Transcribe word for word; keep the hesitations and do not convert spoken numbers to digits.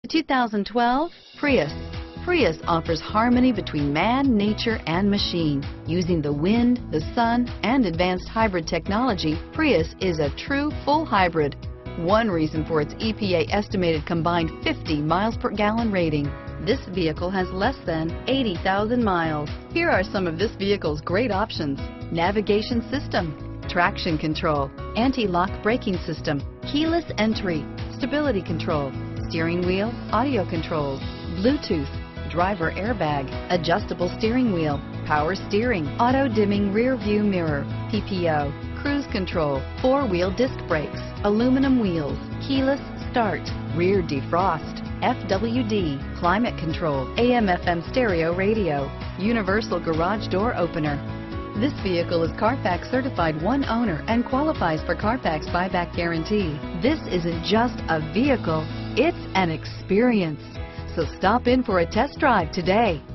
two thousand twelve Prius. Prius offers harmony between man, nature, and machine. Using the wind, the sun, and advanced hybrid technology, Prius is a true full hybrid. One reason for its E P A estimated combined fifty miles per gallon rating. This vehicle has less than eighty thousand miles. Here are some of this vehicle's great options: navigation system, traction control, anti-lock braking system, keyless entry, stability control, steering wheel audio controls, Bluetooth, driver airbag, adjustable steering wheel, power steering, auto dimming rear view mirror, P P O, cruise control, four-wheel disc brakes, aluminum wheels, keyless start, rear defrost, F W D, climate control, A M F M stereo radio, universal garage door opener. This vehicle is Carfax certified one owner and qualifies for Carfax buyback guarantee. This isn't just a vehicle, it's an experience. So stop in for a test drive today.